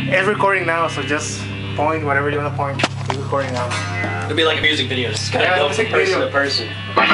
It's recording now, so just point whatever you want to point. It's recording now. It'll be like a music video. Just kind of go from person to person.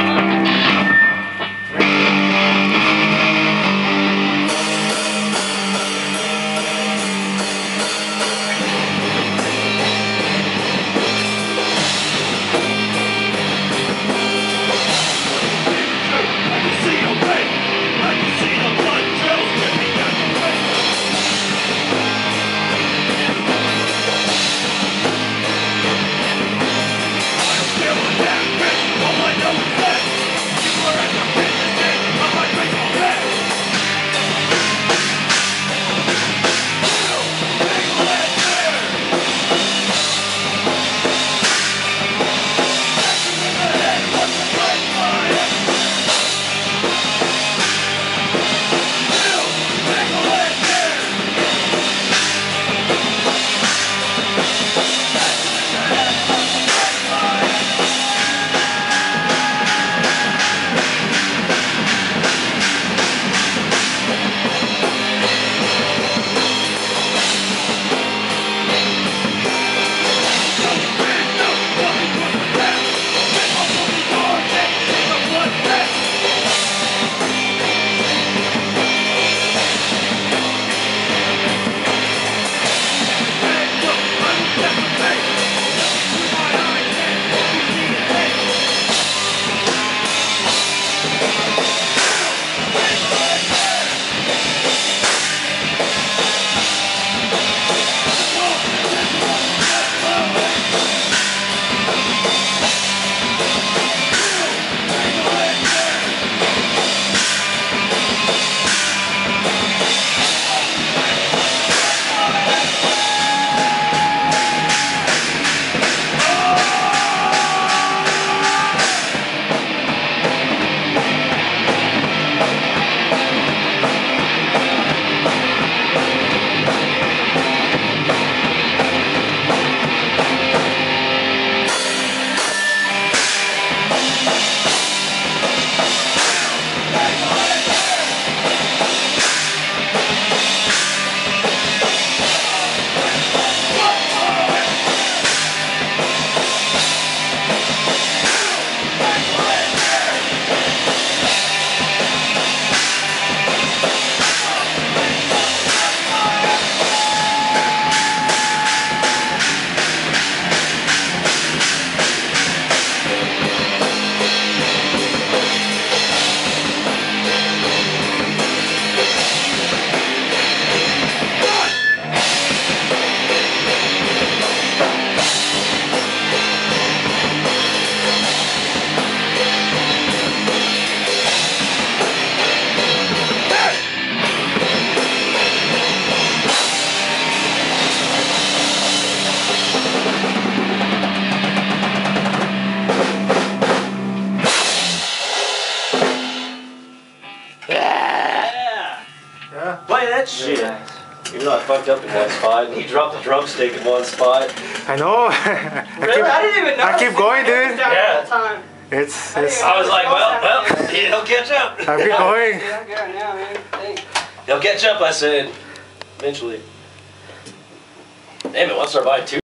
Play that shit. Nice. Even though I fucked up in one spot, and he dropped the drumstick in one spot. I know. Really? I didn't even know. I keep going, dude. Yeah. Time. It's. I was like, well, he'll catch up. I keep going. Yeah, I'm going now, man. Thanks. He'll catch up, I said. Eventually. Damn it, once I buy two.